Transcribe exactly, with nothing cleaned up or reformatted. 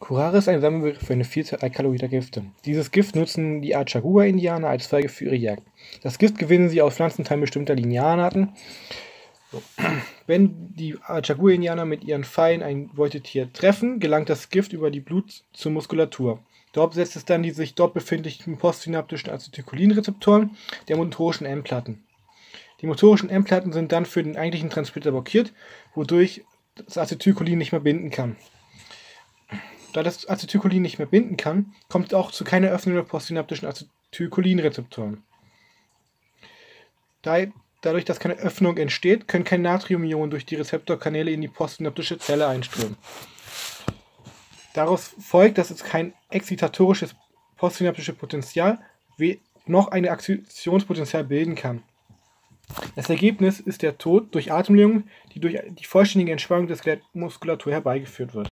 Curare ist ein Sammelbegriff für eine Vielzahl alkaloider Gifte. Dieses Gift nutzen die Achagua-Indianer als Feige für ihre Jagd. Das Gift gewinnen sie aus Pflanzenteilen bestimmter Linianarten. So. Wenn die Achagua-Indianer mit ihren Pfeilen ein Beutetier treffen, gelangt das Gift über die Blut zur Muskulatur. Dort setzt es dann die sich dort befindlichen postsynaptischen Acetylcholinrezeptoren der motorischen M-Platten. Die motorischen M-Platten sind dann für den eigentlichen Transmitter blockiert, wodurch das Acetylcholin nicht mehr binden kann. Da das Acetylcholin nicht mehr binden kann, kommt es auch zu keiner Öffnung der postsynaptischen Acetylcholinrezeptoren. Da, dadurch, dass keine Öffnung entsteht, können keine Natriumionen durch die Rezeptorkanäle in die postsynaptische Zelle einströmen. Daraus folgt, dass es kein exzitatorisches postsynaptisches Potential noch ein Aktionspotenzial bilden kann. Das Ergebnis ist der Tod durch Atemlähmung, die durch die vollständige Entspannung der Skelettmuskulatur herbeigeführt wird.